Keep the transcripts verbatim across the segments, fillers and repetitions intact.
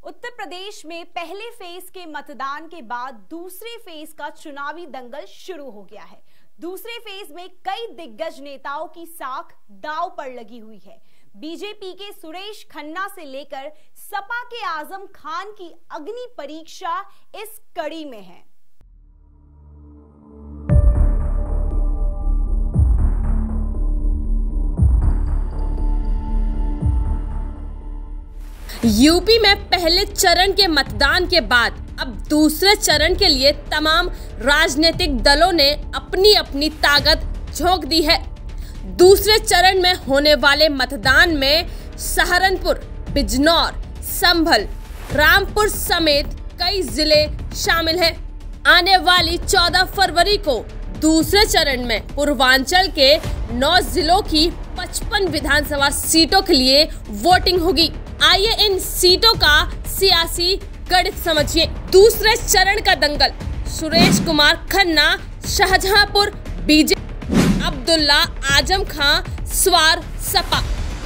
उत्तर प्रदेश में पहले फेज के मतदान के बाद दूसरे फेज का चुनावी दंगल शुरू हो गया है। दूसरे फेज में कई दिग्गज नेताओं की साख दांव पर लगी हुई है। बीजेपी के सुरेश खन्ना से लेकर सपा के आजम खान की अग्नि परीक्षा इस कड़ी में है। यूपी में पहले चरण के मतदान के बाद अब दूसरे चरण के लिए तमाम राजनीतिक दलों ने अपनी अपनी ताकत झोंक दी है। दूसरे चरण में होने वाले मतदान में सहारनपुर, बिजनौर, संभल, रामपुर समेत कई जिले शामिल हैं। आने वाली चौदह फरवरी को दूसरे चरण में पूर्वांचल के नौ जिलों की पचपन विधानसभा सीटों के लिए वोटिंग होगी। आइए इन सीटों का सियासी गणित समझिए। दूसरे चरण का दंगल, सुरेश कुमार खन्ना शाहजहांपुर बीजेपी, अब्दुल्ला आजम खान स्वार सपा।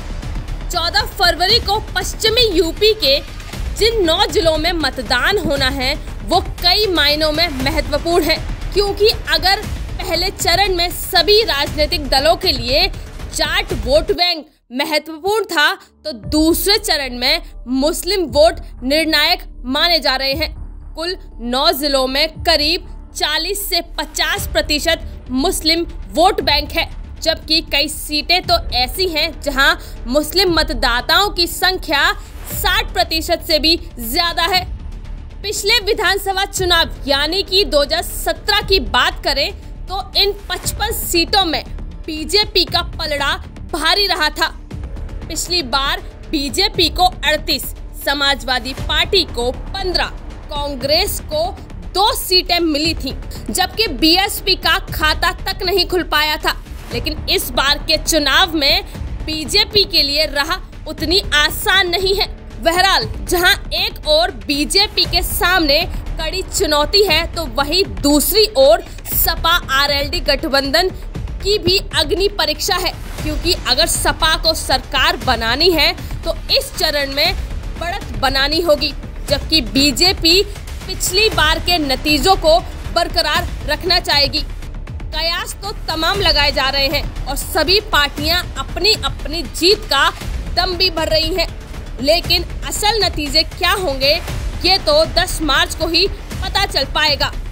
चौदह फरवरी को पश्चिमी यूपी के जिन नौ जिलों में मतदान होना है वो कई मायनों में महत्वपूर्ण है, क्योंकि अगर पहले चरण में सभी राजनीतिक दलों के लिए जाट वोट बैंक महत्वपूर्ण था तो दूसरे चरण में मुस्लिम वोट निर्णायक माने जा रहे हैं। कुल नौ जिलों में करीब चालीस से पचास प्रतिशत मुस्लिम वोट बैंक है, जबकि कई सीटें तो ऐसी हैं जहां मुस्लिम मतदाताओं की संख्या साठ प्रतिशत से भी ज्यादा है। पिछले विधानसभा चुनाव यानी कि दो हज़ार सत्रह की बात करें तो इन पचपन सीटों में बीजेपी का पलड़ा भारी रहा था। पिछली बार बीजेपी को अड़तीस, समाजवादी पार्टी को पंद्रह, कांग्रेस को दो सीटें मिली थीं, जबकि बीएसपी का खाता तक नहीं खुल पाया था। लेकिन इस बार के चुनाव में बीजेपी के लिए राह उतनी आसान नहीं है। बहरहाल जहां एक ओर बीजेपी के सामने कड़ी चुनौती है तो वहीं दूसरी ओर सपा आरएलडी गठबंधन की भी अग्नि परीक्षा है, क्योंकि अगर सपा को सरकार बनानी है तो इस चरण में बढ़त बनानी होगी, जबकि बीजेपी पिछली बार के नतीजों को बरकरार रखना चाहेगी। कयास तो तमाम लगाए जा रहे हैं और सभी पार्टियां अपनी अपनी जीत का दम भी भर रही हैं, लेकिन असल नतीजे क्या होंगे ये तो दस मार्च को ही पता चल पाएगा।